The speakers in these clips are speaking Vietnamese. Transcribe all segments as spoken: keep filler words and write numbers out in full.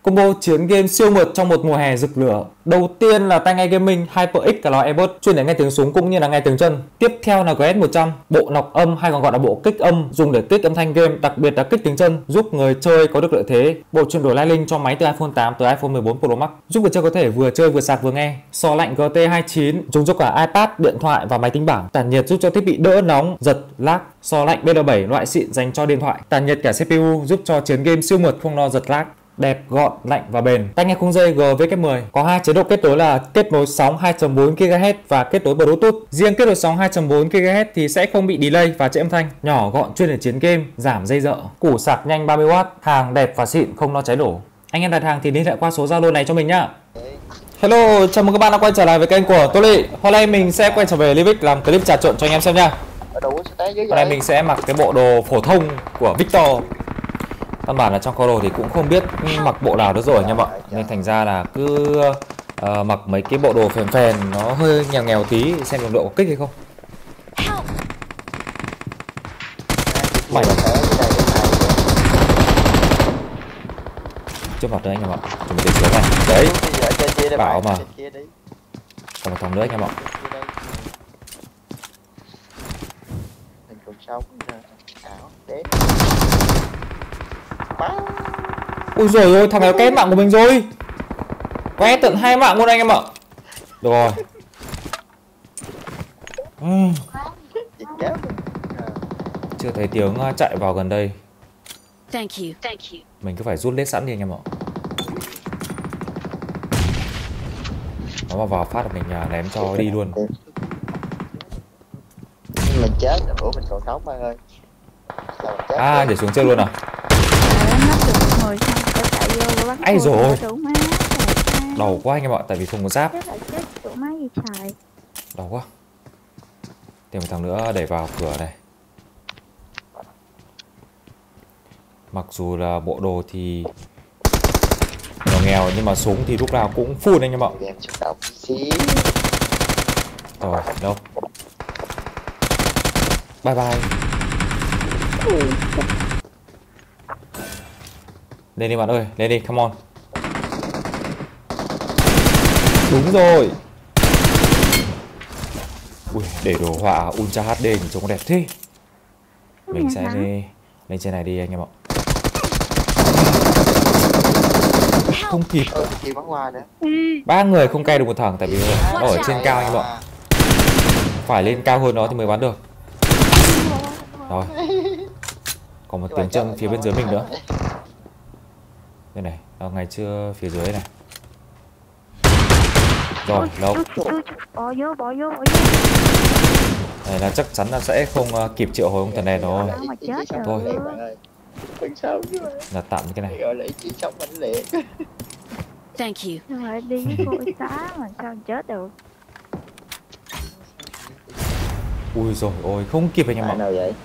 Combo chiến game siêu mượt trong một mùa hè rực lửa. Đầu tiên là tai nghe gaming HyperX Cloud Earbud chuyên để nghe tiếng súng cũng như là nghe tiếng chân. Tiếp theo là giê ét một trăm, bộ nọc âm hay còn gọi là bộ kích âm dùng để kích âm thanh game, đặc biệt là kích tiếng chân, giúp người chơi có được lợi thế. Bộ chuyển đổi Light Link cho máy từ iPhone tám tới iPhone mười bốn Pro Max, giúp người chơi có thể vừa chơi vừa sạc vừa nghe. Sò lạnh G T hai mươi chín dùng cho cả iPad, điện thoại và máy tính bảng. Tản nhiệt giúp cho thiết bị đỡ nóng, giật, lag. Sò lạnh B L bảy loại xịn dành cho điện thoại. Tản nhiệt cả xê pê u giúp cho chiến game siêu mượt không lo giật lag. Đẹp, gọn, lạnh và bền. Tai nghe không dây G W mười có hai chế độ kết nối là kết nối sóng hai chấm bốn gi ga héc và kết nối Bluetooth. Riêng kết nối sóng hai chấm bốn gi ga héc thì sẽ không bị delay và trễ âm thanh. Nhỏ gọn chuyên để chiến game, giảm dây dợ. Củ sạc nhanh ba mươi oát, hàng đẹp và xịn không lo cháy nổ. Anh em đặt hàng thì liên hệ qua số Zalo này cho mình nhá. Hello, chào mừng các bạn đã quay trở lại với kênh của Tô Lị. Hôm nay mình sẽ quay trở về Livic làm clip trà trộn cho anh em xem nha. Hôm nay mình sẽ mặc cái bộ đồ phổ thông của Victor. Căn bản là trong kho đồ thì cũng không biết mặc bộ nào nữa rồi nha mọi, nên thành ra là cứ uh, mặc mấy cái bộ đồ phèn phèn nó hơi nghèo nghèo tí xem độ có kích hay không. Mày trước mặt đấy anh em ạ, chuẩn bị xuống này đấy, bảo mà còn một thằng nữa anh em ạ. Ui giời ơi, thằng này két mạng của mình rồi. Quét tận hai mạng luôn anh em ạ. Được rồi. uhm. Chưa thấy tiếng chạy vào gần đây. Thank you. Thank you. Mình cứ phải rút lết sẵn đi anh em ạ. Nó mà vào phát là mình ném cho đi luôn. Mình chết, ủa mình còn sống bạn ơi. À, để xuống chơi luôn à? Ai rồi. Đầu quá anh em ạ, tại vì không có giáp. Đầu quá. Tìm một thằng nữa đẩy vào cửa này. Mặc dù là bộ đồ thì nghèo nghèo nhưng mà súng thì lúc nào cũng full anh em ạ. Rồi, đâu. Bye bye. Lên đi bạn ơi, lên đi, come on. Đúng rồi. Ui, để đồ họa Ultra hát đê nhìn trông đẹp thế. Mình sẽ lên, lên trên này đi anh em ạ. Không kịp. Ba người không cay được một thằng tại vì nó ở trên cao anh em ạ. Phải lên cao hơn nó thì mới bắn được. Rồi. Còn một tiếng chân phía bên dưới mình nữa. Đây này, ở ngày trưa phía dưới này. Rồi, lâu. Này là chắc chắn là sẽ không uh, kịp triệu hồi ông thần này rồi. Thôi. Là tạm cái này. Thank you. Rồi đi với cô y tá mà sao chết được. Ui rồi ôi, không kịp anh em ạ. Nào vậy?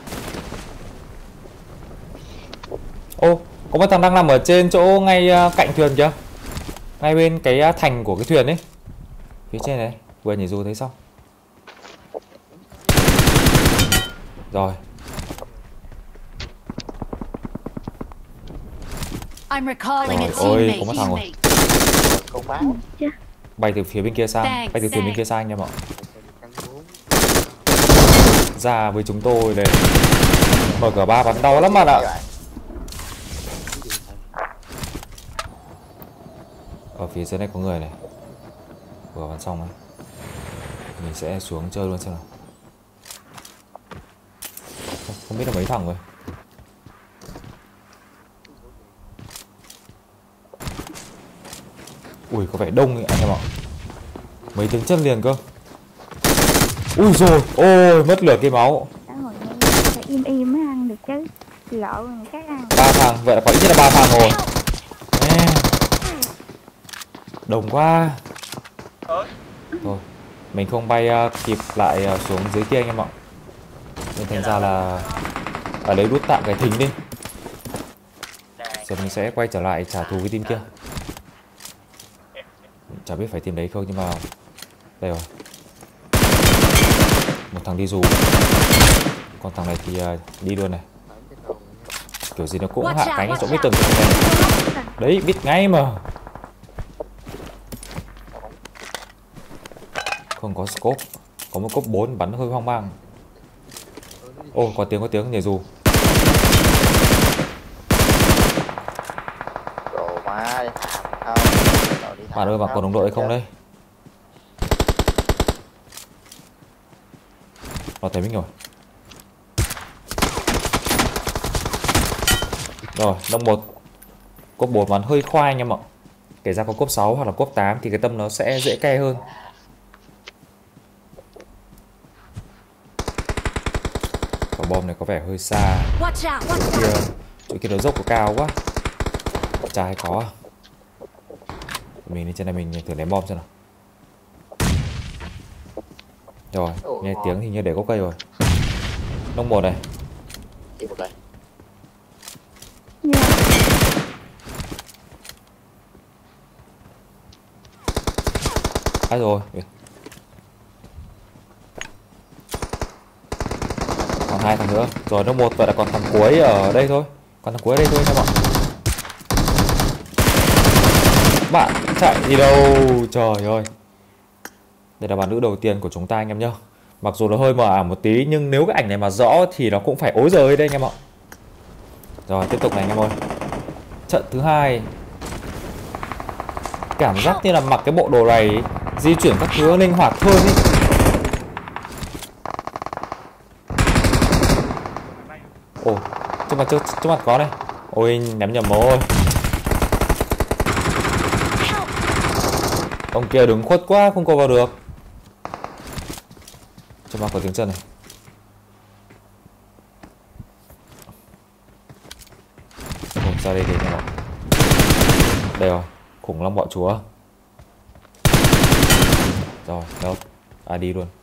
Ô, có một thằng đang nằm ở trên chỗ ngay cạnh thuyền kìa. Ngay bên cái thành của cái thuyền ấy. Phía trên này, vừa nhảy dù thấy xong. Rồi. I'm recalling Rồi, a ôi, teammate. có một thằng rồi. Bay từ phía bên kia sang, Thanks, bay từ thuyền bên kia sang nha mọi. Ra với chúng tôi để mở cửa ba bắn đau lắm bạn ạ. Ở phía dưới này có người này. Vừa bắn xong này. Mình sẽ xuống chơi luôn xem nào. Không, không biết là mấy thằng rồi. Ui có vẻ đông anh em ạ. Mấy tiếng chân liền cơ. Ui rồi, ôi mất lửa cái máu. Im im mới ăn được chứ. Lộ người khác ăn. Ba thằng, vậy là có ít nhất là ba thằng rồi. Ê. Đông quá. Thôi, mình không bay uh, kịp lại uh, xuống dưới kia anh em ạ. Nên thành ra là ở lấy đút tạm cái thính đi. Giờ mình sẽ quay trở lại trả thù cái team kia. Chả biết phải tìm đấy không nhưng mà đây rồi. Một thằng đi dù. Còn thằng này thì uh, đi luôn này. Kiểu gì nó cũng hạ cánh ở chỗ mid tầng này. Đấy, biết ngay mà. Không có scope. Có một cốc bốn bắn hơi hoang mang. Ô, có tiếng có tiếng nhảy dù. Đồ má đi không. Bạn ơi, bạn có đồng đội hay không đây? Nó thấy mình rồi. Rồi, đồng một. Cốc bốn bắn hơi khoai anh em ạ. Kể ra có cốc sáu hoặc là cốc tám thì cái tâm nó sẽ dễ ke hơn. Quả bom này có vẻ hơi xa. Watch out, Chỗ watch kia, out. chỗ kia nó dốc có cao quá. Chả hay có à? Mình đi trên này mình thử ném bom xem nào. Rồi, nghe tiếng thì như để gốc cây rồi. Nông một này. Chỉ một đây. Dạ. À rồi. Còn hai thằng nữa. Rồi nông một, vậy là còn thằng cuối ở đây thôi. Còn thằng cuối ở đây thôi nha bạn. Bạn chạy đi đâu? Trời ơi. Đây là bàn nữ đầu tiên của chúng ta anh em nhá. Mặc dù nó hơi mờ ảo một tí, nhưng nếu cái ảnh này mà rõ thì nó cũng phải ối giời đây anh em ạ. Rồi tiếp tục này anh em ơi. Trận thứ hai. Cảm giác như là mặc cái bộ đồ này di chuyển các thứ linh hoạt hơn ý. Ồ, trước mặt trước, trước mặt có này. Ôi ném nhầm rồi. Ông kia đứng khuất quá không có vào được. Cho mặt có tiếng chân này. Ồ, ra đây để nào. Đây rồi, khủng long bọ chúa. Rồi, đâu? À đi luôn.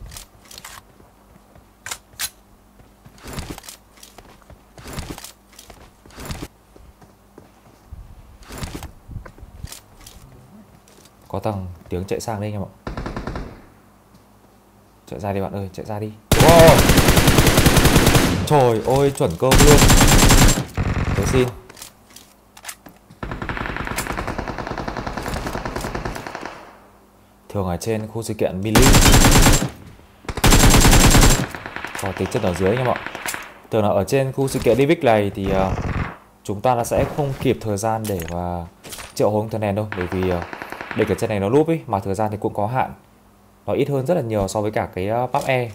Có thằng tiếng chạy sang đây anh em ạ. Chạy ra đi bạn ơi, chạy ra đi. Wow. Trời ơi, chuẩn cơ luôn. Tôi xin. Thường ở trên khu sự kiện Billy. Có tính chất ở dưới anh em ạ. Thường là ở trên khu sự kiện Divic này thì uh, chúng ta là sẽ không kịp thời gian để mà triệu hồi thần đèn đâu. Bởi vì uh, để cái chân này nó loop ấy, mà thời gian thì cũng có hạn. Nó ít hơn rất là nhiều so với cả cái uh, pắp e.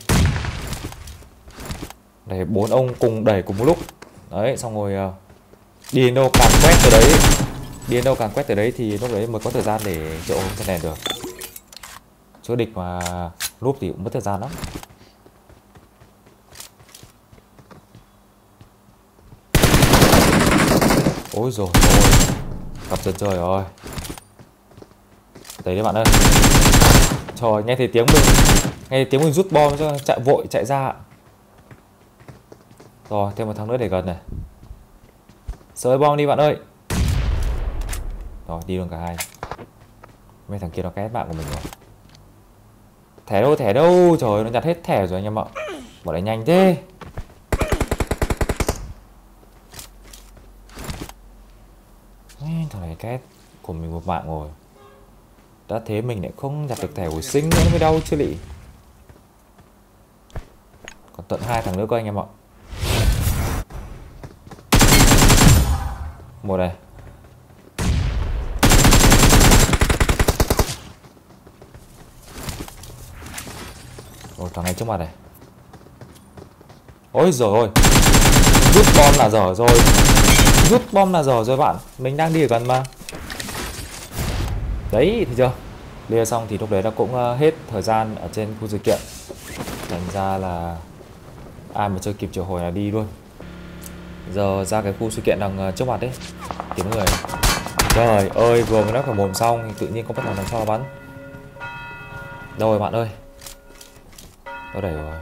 Để bốn ông cùng đẩy cùng một lúc. Đấy, xong rồi uh, đi đến đâu càng quét từ đấy. Đi đến đâu càng quét từ đấy thì lúc đấy mới có thời gian để triệu hồi thần đèn được. Chứ địch mà loop thì cũng mất thời gian lắm. Ôi dồi ôi, gặp chân trời rồi. Đấy đấy bạn ơi. Trời, nghe thấy tiếng mình Nghe thấy tiếng mình rút bom cho chạy vội chạy ra. Rồi, thêm một thằng nữa để gần này. Sới bom đi bạn ơi. Rồi, đi luôn cả hai. Mấy thằng kia nó két bạn của mình rồi. Thẻ đâu, thẻ đâu. Trời ơi, nó nhặt hết thẻ rồi anh em ạ. Bỏ lại nhanh thế. Thằng này két của mình một mạng rồi. Đã thế mình lại không nhặt được thẻ hồi sinh nữa mới đau chứ lị. Còn tận hai thằng nữa cơ anh em ạ. Một này. Rồi thằng này trước mặt này. Ôi giời ơi. Rút bom là dở rồi. Rút bom là dở rồi bạn. Mình đang đi ở gần mà. Đấy thì chưa. Clear xong thì lúc đấy nó cũng hết thời gian ở trên khu sự kiện. Thành ra là ai mà chưa kịp triệu hồi là đi luôn. Giờ ra cái khu sự kiện đằng trước mặt đấy. Kiếm người. Trời ơi, vừa mới nắp cả mồm xong thì tự nhiên có bắt đầu đằng sau bắn. Đâu rồi bạn ơi. Đâu đẩy rồi.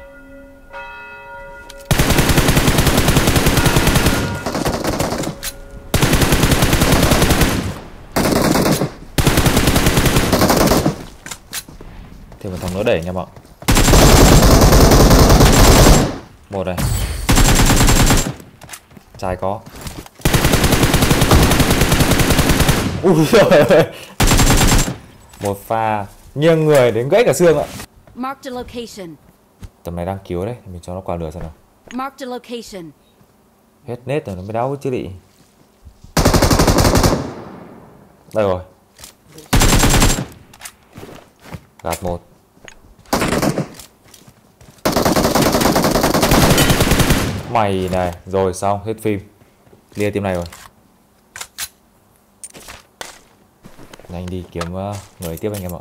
Thêm một thằng nữa đẩy nha mọi. Một này. Trái có. Ui giời. Một pha nghiêng người đến gãy cả xương ạ. Marked a location. Tầm này đang cứu đấy, mình cho nó qua lửa xem nào. Marked a location. Hết nết rồi nó mới đau chứ lị. Đây rồi. Gạt một. Mày này, rồi xong, hết phim. Lia team này rồi. Nhanh đi kiếm uh, người tiếp anh em ạ.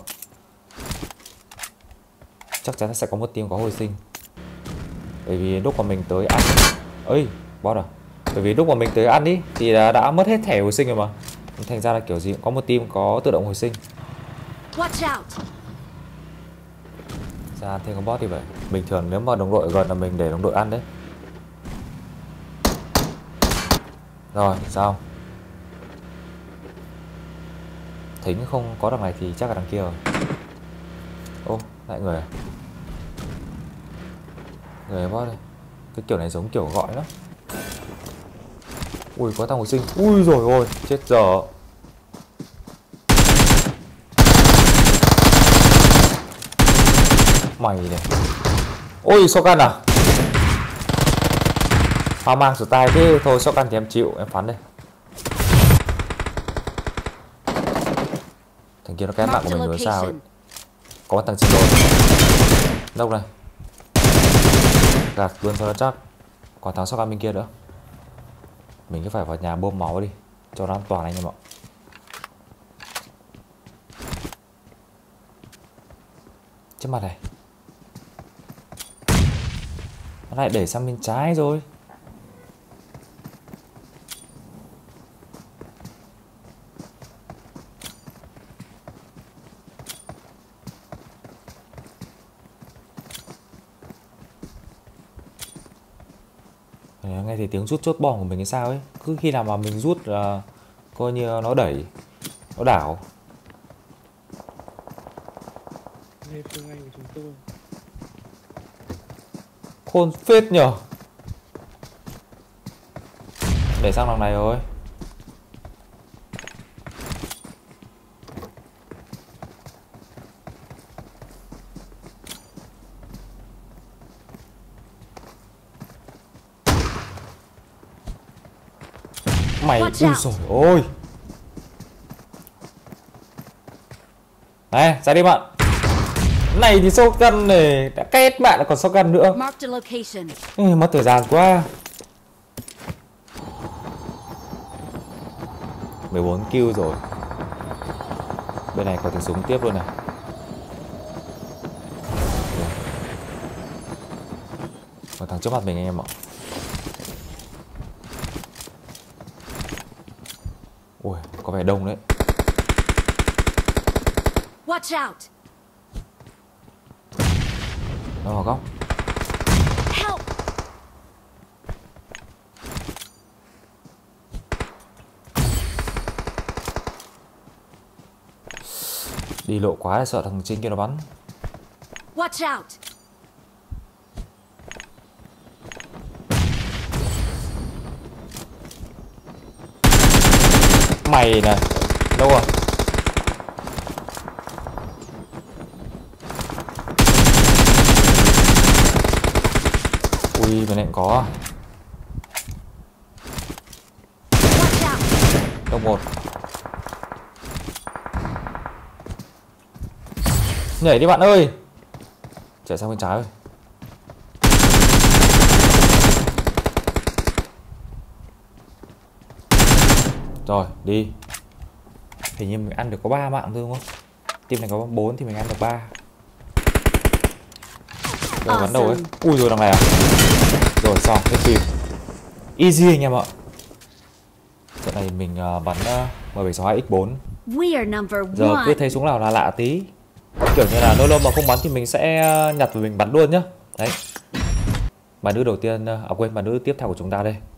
Chắc chắn sẽ có một team có hồi sinh. Bởi vì lúc mà mình tới ăn. Ơi, bot à. Bởi vì lúc mà mình tới ăn ý thì đã, đã mất hết thẻ hồi sinh rồi mà. Thành ra là kiểu gì cũng có một team có tự động hồi sinh. Watch out. Ra thêm con bot thì vậy. Bình thường nếu mà đồng đội gần là mình để đồng đội ăn đấy. Rồi, sao? Thính không có đằng này thì chắc là đằng kia rồi. Ô, lại người à? Người bot đây. Cái kiểu này giống kiểu gọi đó. Ui, có thằng hồi sinh. Ui rồi ôi, chết giờ. Mày này. Ôi, shotgun à? Hoang mang sửa tay thế. Thôi shotgun thì em chịu, em phán đây. Thằng kia nó kém mạng của mình rồi sao ấy. Có thằng xin lỗi. Đâu này. Gạt luôn cho nó chắc. Còn thằng shotgun bên kia nữa. Mình cứ phải vào nhà bơm máu đi cho nó an toàn anh em ạ. Trước mặt này. Nó lại đẩy sang bên trái rồi. Nghe thì tiếng rút chốt bom của mình hay sao ấy. Cứ khi nào mà mình rút là coi như nó đẩy, nó đảo. Đây phương Anh của chúng tôi. Khôn phết nhở. Để sang đằng này rồi. Mày, ui dồi ôi. Này, ra đi bạn. Này thì shotgun này đã kết bạn còn shotgun nữa. Marked a location. Ừ, mất thời gian quá. mười bốn kill rồi. Bên này có tiếng súng tiếp luôn này. Còn thằng trước mặt mình anh em ạ. Ui, có vẻ đông đấy. Watch out. Nó vào góc. Help. Đi lộ quá sợ thằng trên kia nó bắn. Watch out. Mày này. Đâu rồi? Ui, bên này cũng có. Watch out. Đâu một. Nhảy đi bạn ơi. Chạy sang bên trái rồi. Rồi, đi. Hình như mình ăn được có ba mạng thôi đúng không? Team này có bốn thì mình ăn được ba. Rồi bắn đầu ấy. Ui rồi đằng này à? Rồi xong, hết phim. Easy anh em ạ. Trận này mình uh, bắn uh, M bảy sáu hai X bốn. We are number Giờ one. cứ thấy súng nào là lạ tí. Kiểu như là lâu lâu mà không bắn thì mình sẽ nhặt và mình bắn luôn nhá. Đấy. Bạn nữ đầu tiên, à quên, bạn nữ tiếp theo của chúng ta đây.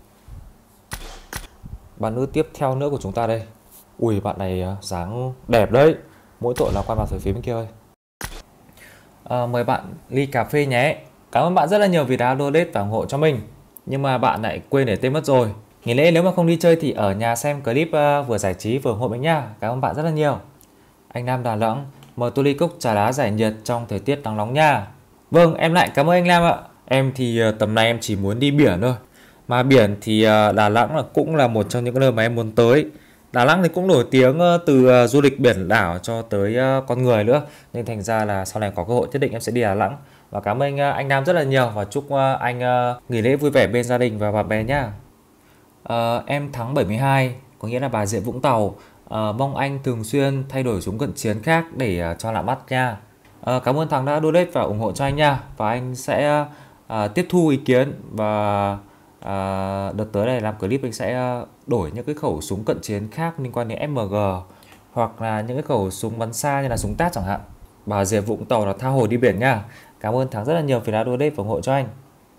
Bạn nữ tiếp theo nữa của chúng ta đây. Ui, bạn này dáng đẹp đấy. Mỗi tội là quay vào phía bên kia ơi. À, mời bạn ly cà phê nhé. Cảm ơn bạn rất là nhiều vì đã donate và ủng hộ cho mình. Nhưng mà bạn lại quên để tên mất rồi. Nghỉ lễ nếu mà không đi chơi thì ở nhà xem clip uh, vừa giải trí vừa ủng hộ mình nha. Cảm ơn bạn rất là nhiều. Anh Nam Đà Nẵng, mời tôi ly cốc trà đá giải nhiệt trong thời tiết nắng nóng nha. Vâng, em lại cảm ơn anh Nam ạ. Em thì uh, tầm này em chỉ muốn đi biển thôi. Mà biển thì uh, Đà Nẵng là cũng là một trong những nơi mà em muốn tới. Đà Nẵng thì cũng nổi tiếng uh, từ uh, du lịch biển đảo cho tới uh, con người nữa. Nên thành ra là sau này có cơ hội nhất định em sẽ đi Đà Nẵng. Và cảm ơn uh, anh Nam rất là nhiều. Và chúc uh, anh uh, nghỉ lễ vui vẻ bên gia đình và bạn bè nha. Uh, em Thắng bảy mươi hai, có nghĩa là bà Rịa Vũng Tàu. uh, Mong anh thường xuyên thay đổi súng cận chiến khác để uh, cho lạ mắt nha. uh, Cảm ơn Thắng đã donate và ủng hộ cho anh nha. Và anh sẽ uh, tiếp thu ý kiến. Và uh, đợt tới này làm clip anh sẽ uh, đổi những cái khẩu súng cận chiến khác liên quan đến em em giê, hoặc là những cái khẩu súng bắn xa như là súng tát chẳng hạn. Bà Rịa Vũng Tàu là tha hồ đi biển nha. Cảm ơn Thắng rất là nhiều vì đã donate và ủng hộ cho anh.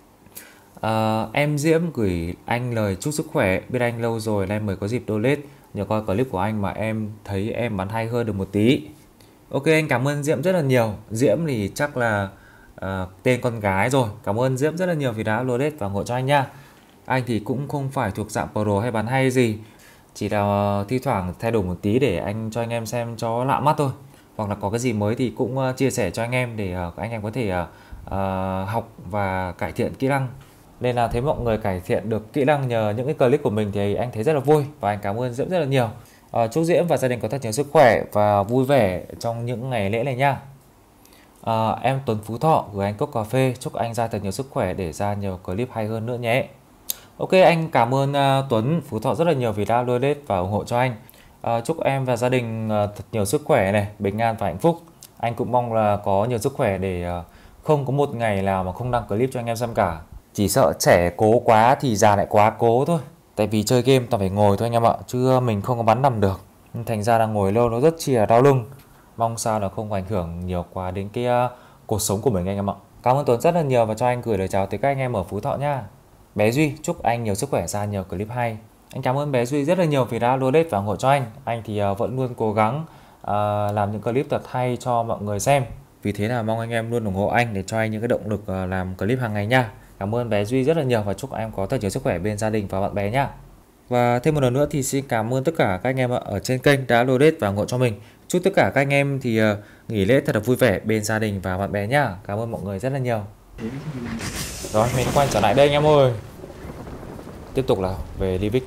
Uh, em Diễm gửi anh lời chúc sức khỏe. Biết anh lâu rồi nên mới có dịp donate. Nhờ coi clip của anh mà em thấy em bắn hay hơn được một tí. Ok, anh cảm ơn Diễm rất là nhiều. Diễm thì chắc là uh, tên con gái rồi. Cảm ơn Diễm rất là nhiều vì đã donate và ủng hộ cho anh nha. Anh thì cũng không phải thuộc dạng pro hay bắn hay gì, chỉ là uh, thi thoảng thay đổi một tí để anh cho anh em xem cho lạ mắt thôi. Hoặc là có cái gì mới thì cũng uh, chia sẻ cho anh em để uh, anh em có thể uh, uh, học và cải thiện kỹ năng. Nên là thấy mọi người cải thiện được kỹ năng nhờ những cái clip của mình thì anh thấy rất là vui. Và anh cảm ơn Diễm rất là nhiều. à, Chúc Diễm và gia đình có thật nhiều sức khỏe và vui vẻ trong những ngày lễ này nha. à, Em Tuấn Phú Thọ gửi anh cốc cà phê. Chúc anh ra thật nhiều sức khỏe để ra nhiều clip hay hơn nữa nhé. Ok, anh cảm ơn uh, Tuấn Phú Thọ rất là nhiều vì đã donate và ủng hộ cho anh. à, Chúc em và gia đình uh, thật nhiều sức khỏe này, bình an và hạnh phúc. Anh cũng mong là có nhiều sức khỏe để uh, không có một ngày nào mà không đăng clip cho anh em xem cả. Chỉ sợ trẻ cố quá thì già lại quá cố thôi. Tại vì chơi game toàn phải ngồi thôi anh em ạ, chứ mình không có bắn nằm được. Thành ra là ngồi lâu nó rất chi là đau lưng. Mong sao là không ảnh hưởng nhiều quá đến cái uh, cuộc sống của mình anh em ạ. Cảm ơn Tuấn rất là nhiều và cho anh gửi lời chào tới các anh em ở Phú Thọ nha. Bé Duy, chúc anh nhiều sức khỏe, ra nhiều clip hay. Anh cảm ơn bé Duy rất là nhiều vì đã donate và ủng hộ cho anh. Anh thì uh, vẫn luôn cố gắng uh, làm những clip thật hay cho mọi người xem. Vì thế là mong anh em luôn ủng hộ anh để cho anh những cái động lực uh, làm clip hàng ngày nha. Cảm ơn bé Duy rất là nhiều và chúc em có thật nhiều sức khỏe bên gia đình và bạn bè nhá. Và thêm một lần nữa thì xin cảm ơn tất cả các anh em ở trên kênh đã donate và ủng hộ cho mình. Chúc tất cả các anh em thì uh, nghỉ lễ thật là vui vẻ bên gia đình và bạn bè nhá. Cảm ơn mọi người rất là nhiều. Rồi, mình quay trở lại đây anh em ơi. Tiếp tục là về Livic.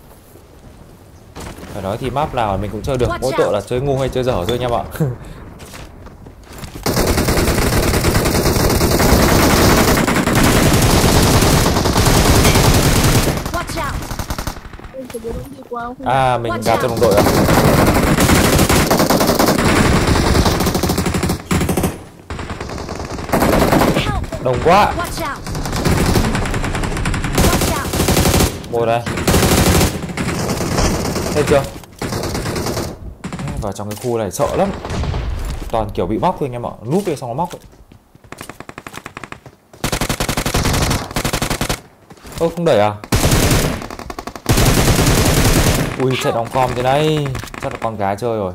Phải nói thì map nào mình cũng chơi được, mỗi tội là chơi ngu hay chơi dở thôi anh em ạ. À, mình gạt cho đồng đội à? Đồng quá. Một đây. Thấy chưa? Vào trong cái khu này sợ lắm. Toàn kiểu bị móc thôi anh em ạ. Núp về xong nó móc ấy. Ơ, không đẩy à? Ui, chạy đóng com thế này chắc là con gái chơi rồi.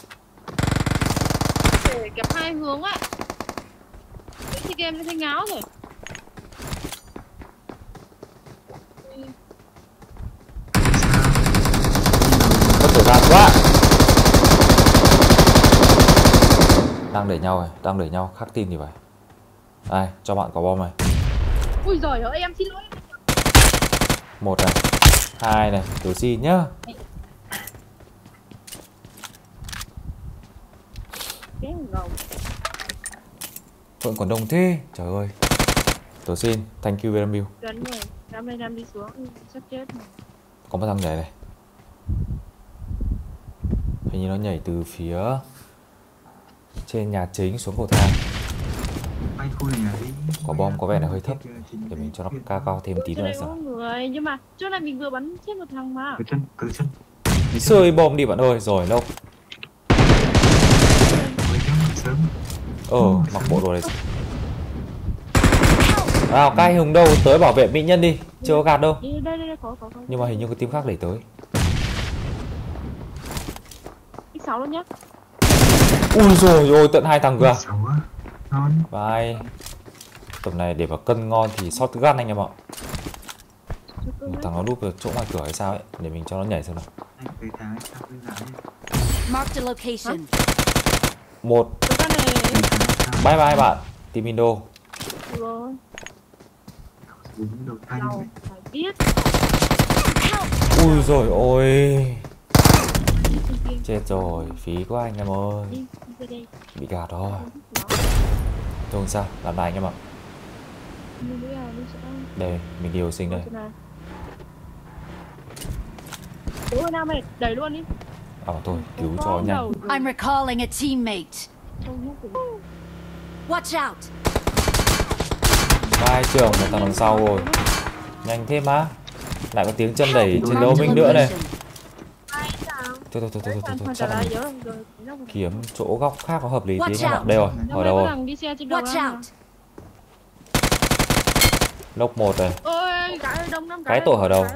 Để kẹp hai hướng ạ. Cái game nó thấy ngáo rồi. Mất thời gian quá. Đang đẩy nhau rồi, đang đẩy nhau, khắc tin thì phải. Đây, cho bạn có bom này. Ui giời ơi, em xin lỗi. Một này, hai này, từ xin nhá. Vẫn còn đông thế, trời ơi. Tổ xin, thank you very much. Gần rồi, đam đây đam đi xuống, sắp chết rồi. Có một thằng nhảy này. Hình như nó nhảy từ phía trên nhà chính xuống cầu thang. Có bom có vẻ là hơi thấp. Để mình cho nó cao cao thêm tí nữa xem. Người, nhưng mà chỗ này mình vừa bắn chết một thằng mà. Cứ chân, cứ chân. Đi sơi bom đi bạn ơi, rồi đâu. Ờ, mặc bộ đồ này. Nào, cái hùng đâu, tới bảo vệ mỹ nhân đi. Chưa có gạt đâu. Đây, đây, đây, có, có, có. Nhưng mà hình như có team khác đẩy tới. ích sáu luôn nhá. Ui rồi ôi, tận hai thằng kìa. Bye. Tầm này để vào cân ngon thì shotgun anh em ạ. Một thằng nó núp ở chỗ ngoài cửa hay sao ấy, để mình cho nó nhảy xem nào. Marked a location. Một. Cái này Bye bye bạn. Team Indo. rồi. Đâu phải biết. Ui rồi ôi. Chết rồi, phí quá anh em ơi. Đi, đi đây. Bị gạt rồi. Thôi không sao, làm lại anh em ạ. Đây, mình điều sinh đây. Ủa nào mày đẩy luôn đi. À thôi, cứu cho nhanh. I'm recalling a teammate. Watch out. Vai trưởng một thằng đằng sau rồi. Nhanh thế má. Lại có tiếng chân đẩy chiến đấu Marked a mình nữa này. location. Thôi thôi thôi thôi thôi, thôi. Chắc là mình kiếm chỗ góc khác có hợp lý tí anh em ạ. Đây rồi, ở đâu rồi? Watch out. Lốc một rồi. Ôi, cái đông lắm Cái tổ ở đâu?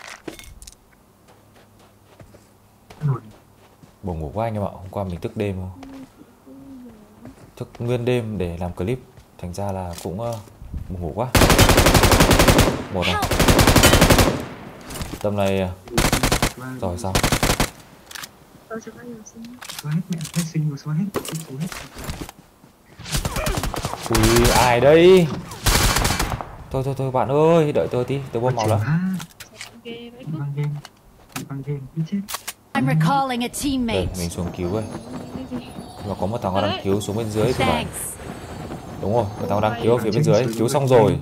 Buồn ngủ quá anh em ạ. Hôm qua mình thức đêm không? Thức nguyên đêm để làm clip. Thành ra là cũng uh, buồn ngủ quá. Một này. Tầm này uh, rồi sao? Ui ai đây? Thôi thôi thôi bạn ơi, đợi tôi tí, tôi bơm máu lắm. I'm recalling a Đây, teammate. mình xuống cứu rồi. Nhưng mà có một thằng đang cứu xuống bên dưới thì phải. Thanks. Đúng rồi, một thằng đang cứu ở phía bên dưới, cứu xong rồi.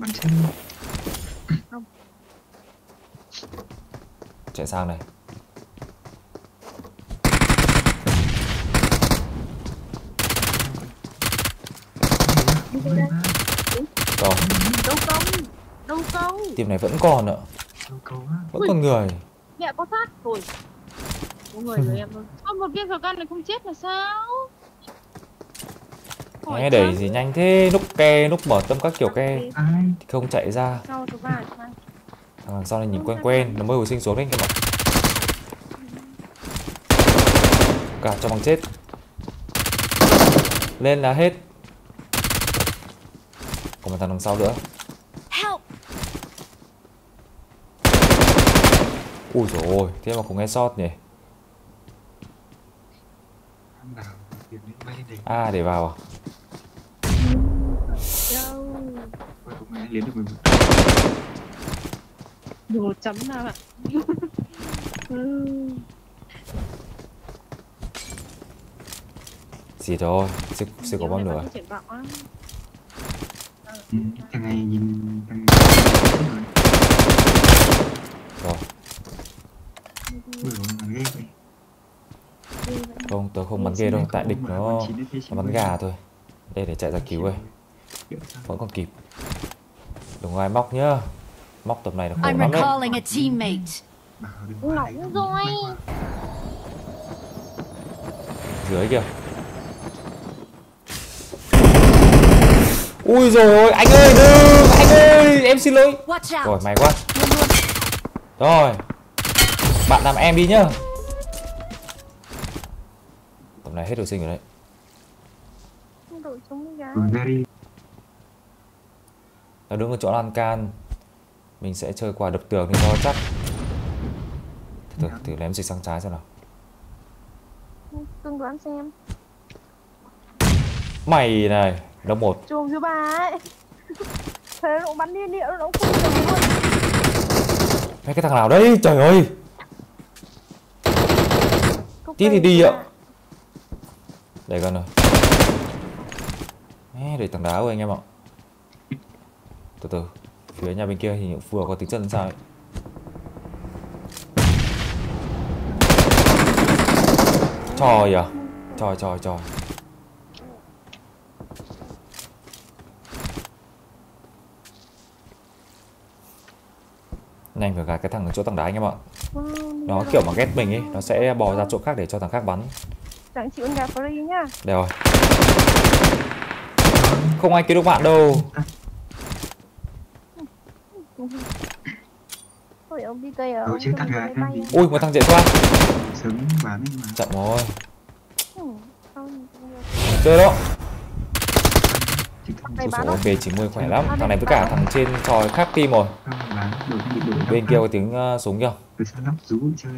Chạy sang này. Rồi. Đâu không? Đâu không? Team này vẫn còn ạ. Vẫn còn người. Mẹ có sát rồi. Có người rồi em ơi. Có một viên khẩu can này không chết là sao? Nghe đẩy gì nhanh thế, núp ke, núp mở tâm các kiểu ke thì không chạy ra. Sau thứ ba sao? À, sau này nhìn quen quen, nó mới hồi sinh xuống đấy các bạn. Cả cho bằng chết. Lên là hết. Còn một thằng đằng sau nữa. Help. Ui dồi ôi, thế mà cũng nghe sót nhỉ. À để vào à? Được một chấm nào ạ. Gì thôi, sức sức có bom lửa. Thằng này nhìn thằng Rồi. Ui dồi, thằng ghê vậy. Không, tớ không bắn ghê đâu, tại địch nó, nó bắn gà thôi. Đây để chạy ra cứu ơi. Vẫn còn kịp. Đừng có ai móc nhá. Móc tầm này là khổ I'm lắm đấy. recalling a teammate. Nóng rồi. Dưới kìa. Ui rồi ôi, anh ơi đừng, anh ơi, em xin lỗi. Watch Rồi out. may quá. Rồi. Bạn làm em đi nhá. Tầm này hết đồ sinh rồi đấy. Nó đứng ở chỗ lan can. Mình sẽ chơi quả đập tường thì cho chắc. Thử, thử ném dịch sang trái xem nào. Cưng đoán xem. Mày này, đâu một. Chuồng thứ ba ấy. Thế nó bắn đi địa nó cũng không được luôn. Mấy cái thằng nào đấy, trời ơi. Tí thì đi ạ. Đây con rồi. Ê, để thằng đá của anh em ạ. Từ từ. Phía nhà bên kia thì vừa có tiếng chân sao ấy. Trời à. Trời trời trời. Nhanh phải gạt cái thằng ở chỗ thằng đá anh em ạ. Nó kiểu mà ghét mình ấy, nó sẽ bò ra chỗ khác để cho thằng khác bắn. Chẳng chịu gạt free nhá. Đây rồi. Không ai cứu được bạn đâu. Ôi ông đi cây ở. Ở trên thằng gà đang Ui một thằng chạy qua. sớm bán đi mà. Chậm rồi. Chơi đó. Ui dồi ôi, B chín mươi khỏe lắm. Thằng này với cả thằng trên tròi khác team rồi. Không bán. đổi bị đổi Bên kia có tiếng uh, súng kìa. từ sao lắp rú chơi.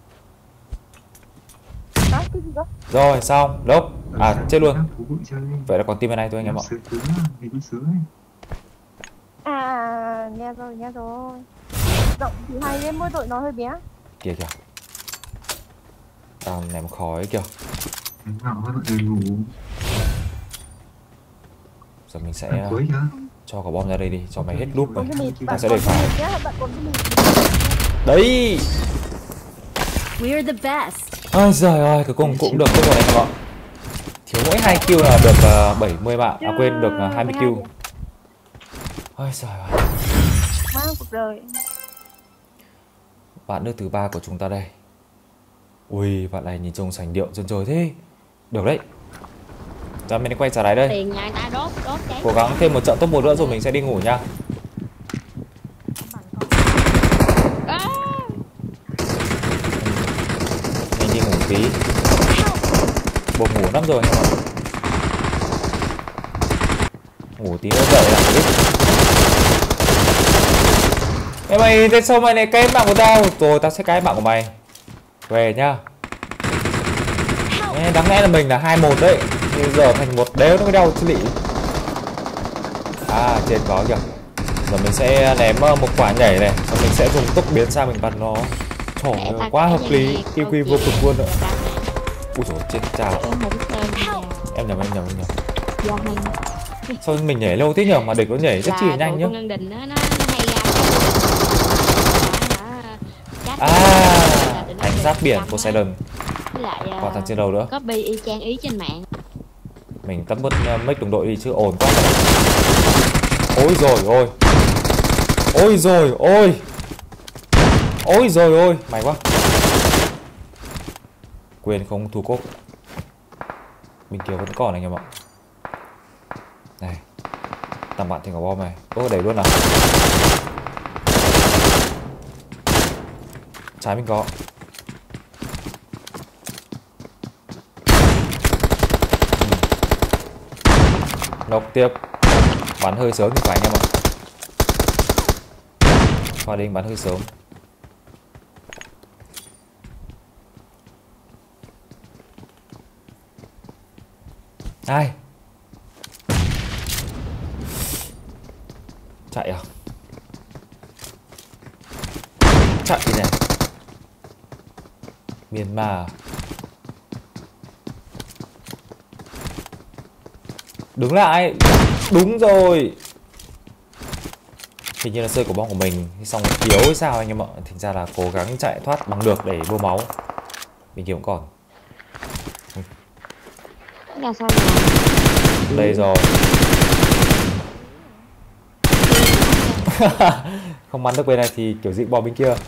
Đó, cái gì đó? Rồi xong, lốp. À chết luôn. Chơi. Vậy là còn team bên này thôi anh em ạ. Sướng sướng, vì nó sướng ấy. À, nghe rồi, nghe rồi. Giọng thì hay đấy, mỗi đội nó hơi bé. Kìa kìa. Tao ném khói kìa. Ngọ mọi người ngủ. Giờ mình sẽ Ăn cuối chưa? cho quả bom ra đây đi, cho mày hết lúc Còn rồi. cái mịt, Ta bạn sẽ còn để cái phải. mịt nhá, bạn còn cái mịt. Đấy. We're the best. Ôi giời ơi, cuối cùng cũng được tốt rồi anh em ạ. Thiếu mỗi hai kill là được uh, bảy mươi bạn. À quên, được uh, hai mươi kill. Ôi giời ơi. Mang cuộc đời. Bạn nước thứ ba của chúng ta đây. Ui, bạn này nhìn trông sành điệu chân trời thế. Được đấy. Giờ mình đi quay trở lại đây. Tiền nhà người ta đốt, đốt cháy. Cố gắng thêm một trận top một nữa rồi mình sẽ đi ngủ nha. À, Mình đi ngủ tí. Buồn ngủ lắm rồi anh em ạ. Ngủ tí nữa dậy làm cái đích. Ê mày, thế sao mày lại cái mạng của tao? Rồi tao sẽ cái mạng của mày. Về nhá. Ê, đáng lẽ là mình là hai một đấy. Bây giờ thành một đéo nó mới đau chứ lị. À trên có kìa. Giờ mình sẽ ném một quả nhảy này. Xong mình sẽ dùng tốc biến sang mình bắn nó. Trời ơi, quá hợp lý. Kill quy vô cực luôn rồi. Ui dồi chết chào. Em nhầm em nhầm em nhầm. Sao mình nhảy lâu thế nhở, mà địch nó nhảy rất chi là nhanh nhá. Ngân Đình nó nó hay ra. À, cảnh sát biển Poseidon. Với lại Còn thằng trên đầu nữa. copy y chang ý trên mạng. Mình tắt mất mic đồng đội đi chứ ồn quá. Ôi rồi ôi. Ôi rồi ôi. Ôi rồi ôi, mày quá. Quên không thu cốt. Bên kia vẫn còn anh em ạ. Này. Tầm bạn thì có bom này. Ô đẩy luôn nào. Trái mình có. Nộp tiếp. Bắn hơi sớm thì phải anh em ạ. Khoa đinh bắn hơi sớm. Ai? Chạy à? Chạy đi này. Myanmar. Đứng lại. Đúng rồi. Hình như là rơi của bom của mình xong rồi thiếu hay sao anh em ạ. Thành ra là cố gắng chạy thoát bằng được để vô máu. Mình kia cũng còn. Là sao rồi? Đây rồi. Không bắn được bên này thì kiểu dị bom bên kia.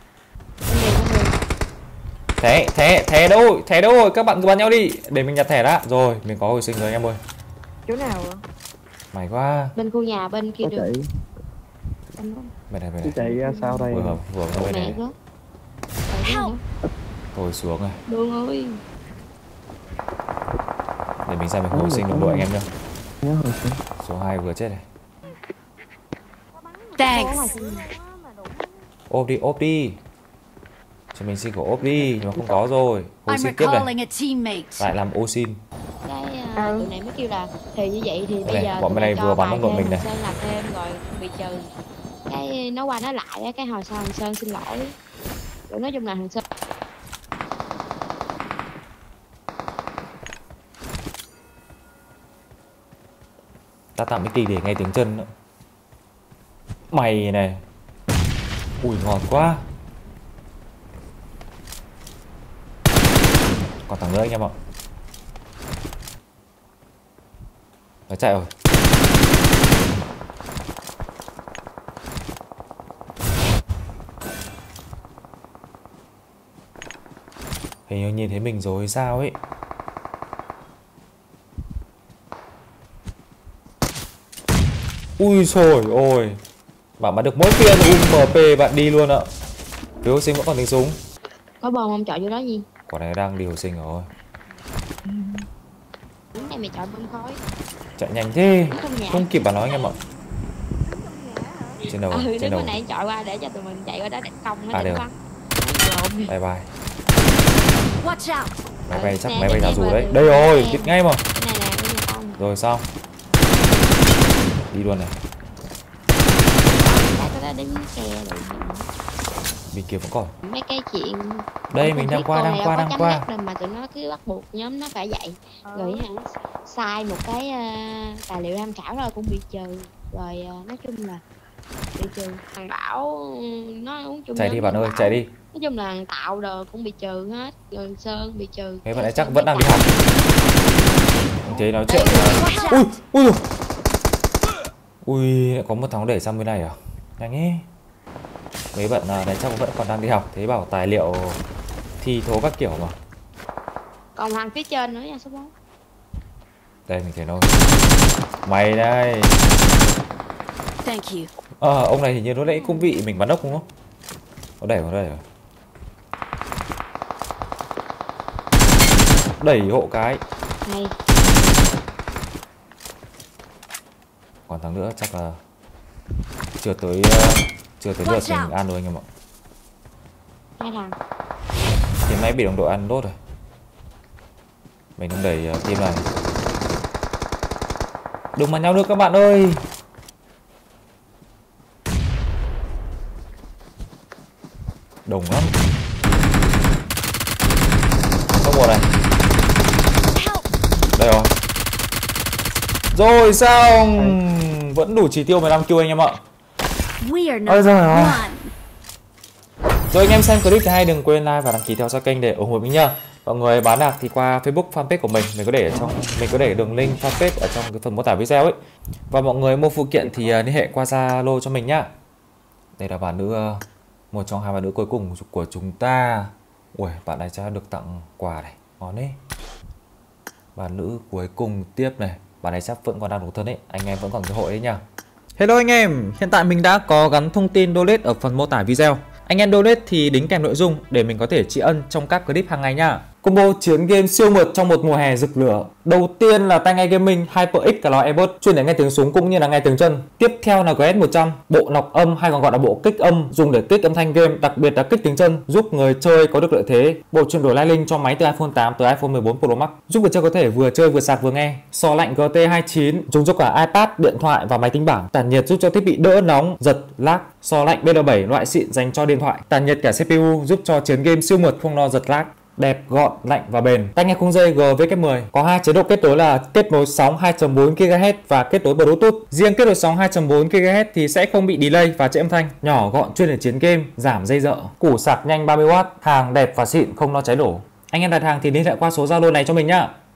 Thẻ, thẻ, thẻ đâu, thẻ đâu rồi, các bạn cứ bắn nhau đi. Để mình nhặt thẻ đã. Rồi, mình có hồi sinh rồi anh em ơi. Chỗ nào ạ? Mày quá. Bên khu nhà bên kia đường. Bên này, bên Chứ này. chạy ra sao đây? Vừa hợp, vừa hợp bên Mẹ này. đó. Help. Thôi xuống rồi. Đường ơi. Để mình ra mình hồi sinh đồng đội anh em nhá. Nhớ hồi sinh. Số hai vừa chết này. Thanks. Ốp đi, ốp đi. Cho mình xin của ốp đi, nhưng mà không có rồi. Hồi I'm sinh tiếp này. recalling a teammate. Lại làm ô xin. Cái uh, tụi này mới kêu là thì như vậy thì bây Này, giờ bọn tụi bên này cho vừa bắn bài đồng đội thêm, mình này. Sơn làm thêm rồi bị trừ. Cái nó qua nó lại á, cái hồi sau thằng Sơn xin lỗi. Rồi nói chung là thằng Sơn Ta tạm cái kỳ để nghe tiếng chân nữa. Mày này. Ui ngon quá. Còn thằng nữa anh em ạ. Nó chạy rồi. Hình như nhìn thấy mình rồi sao ấy. Ui trời ơi. Bạn bắn được mỗi viên u em pê bạn đi luôn ạ. Phiếu hồi sinh vẫn còn tiếng súng. có bom không chọi vô đó gì. Quả này đang đi hồi sinh rồi. Cái này mày chọi bom khói. Chạy nhanh thế. Nó trong nhà. Không kịp bà nói anh em ạ. Trên đầu, Ừ, trên đứng đầu. bên này chọi qua để cho tụi mình chạy qua đó đánh công nó À, đánh được. bắn. Lộn. Bye bye. Watch out! Máy bay chắc Nè, máy bay bên thả em dù là đấy. đường Đây rồi, em. biết ngay mà. Cái này nè, bên nhà con. Rồi xong. Đi luôn này. Tại có đã đánh xe rồi. Bên kia vẫn còn. Mấy cái chuyện Đây không mình biết đang qua, cô đang này qua, đâu đang có qua. chấm dứt đâu mà tụi nó cứ bắt buộc nhóm nó phải vậy. Rồi hả, sai một cái ờ, tài liệu tham khảo rồi cũng bị trừ. Rồi ờ, nói chung là bị trừ. Thằng Bảo ừ, nó uống chung Chạy nhóm đi bạn với ơi, Bảo. chạy đi. Nói chung là tạo đồ cũng bị trừ hết. Rồi Sơn bị trừ. Thế bạn ấy Sơn chắc bị vẫn đang đi tạo. học. Mình thấy nói chuyện. Watch Ui, out! ui rồi. Ui, lại có một thằng để sang bên này à? Nhanh ấy. Mấy bạn à, này chắc vẫn còn đang đi học. Thế bảo tài liệu thi thố các kiểu mà. Còn thằng phía trên nữa nha số bốn. Đây mình thấy nó. Mày đây. Thank you. Ờ, ông này hình như nó nãy cũng bị mình bắn ốc đúng không? Nó đẩy vào đây rồi. Đẩy hộ cái. Hay. Còn thằng nữa chắc là chưa tới uh, chưa tới lượt Watch mình out. ăn rồi anh em ạ. Hai thằng. Thì máy bị đồng đội ăn đốt rồi. Mình đang đẩy uh, team này. Đừng mà nhau nữa các bạn ơi. Đồng lắm. Có một này. Đây rồi. Rồi xong. Vẫn đủ chỉ tiêu mười lăm kill anh em ạ. We are Ôi number giời ơi. one. Rồi anh em xem clip thì hay đừng quên like và đăng ký theo dõi kênh để ủng hộ mình nha. Mọi người bán hàng thì qua Facebook fanpage của mình, mình có để ở trong mình có để đường link fanpage ở trong cái phần mô tả video ấy. Và mọi người mua phụ kiện thì uh, liên hệ qua Zalo cho mình nhá. Đây là bạn nữ uh, một trong hai bạn nữ cuối cùng của chúng ta. Ui, bạn này chắc được tặng quà này, ngon đấy. Bạn nữ cuối cùng tiếp này, bạn này chắc vẫn còn đang đủ thân ấy, anh em vẫn còn cơ hội đấy nha. Hello anh em, hiện tại mình đã có gắn thông tin donate ở phần mô tả video. Anh em donate thì đính kèm nội dung để mình có thể tri ân trong các clip hàng ngày nha. Combo chiến game siêu mượt trong một mùa hè rực lửa. Đầu tiên là tai nghe gaming HyperX Cloud Earbud chuyên để nghe tiếng súng cũng như là nghe tiếng chân. Tiếp theo là giê ét một trăm, bộ lọc âm hay còn gọi là bộ kích âm dùng để kích âm thanh game, đặc biệt là kích tiếng chân, giúp người chơi có được lợi thế. Bộ chuyển đổi Light Link cho máy từ iPhone tám tới iPhone mười bốn Pro Max, giúp người chơi có thể vừa chơi vừa sạc vừa nghe. Sò lạnh G T hai mươi chín dùng cho cả iPad, điện thoại và máy tính bảng. Tản nhiệt giúp cho thiết bị đỡ nóng, giật, lag. Sò lạnh B L bảy loại xịn dành cho điện thoại. Tản nhiệt cả xê pê u giúp cho chiến game siêu mượt không lo giật lag. Đẹp, gọn, lạnh và bền. Tai nghe khung dây G W mười có hai chế độ kết nối là kết nối sóng hai chấm bốn gi ga héc và kết nối Bluetooth. Riêng kết nối sóng hai chấm bốn gi ga héc thì sẽ không bị delay và trễ âm thanh. Nhỏ gọn chuyên để chiến game, giảm dây dợ. Củ sạc nhanh ba mươi oát, hàng đẹp và xịn không lo cháy nổ. Anh em đặt hàng thì liên hệ qua số Zalo này cho mình nhá.